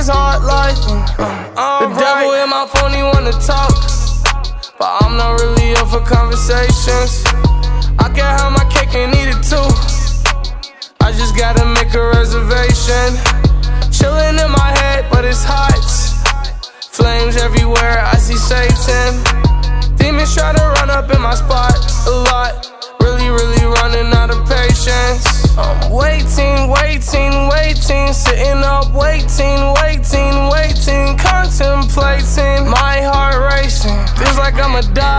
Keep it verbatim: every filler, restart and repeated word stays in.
this hard life. The devil in my phone, he wanna talk, but I'm not really up for conversations. I can have my cake and eat it too. I just gotta make a reservation. Chillin' in my head, but it's hot. Flames everywhere, I see Satan. Demons try to run up in my spot a lot. Really, really running out of patience. I'm waiting, waiting, waiting. Sitting up, waiting, waiting, waiting. Contemplating, my heart racing. Feels like I'ma die.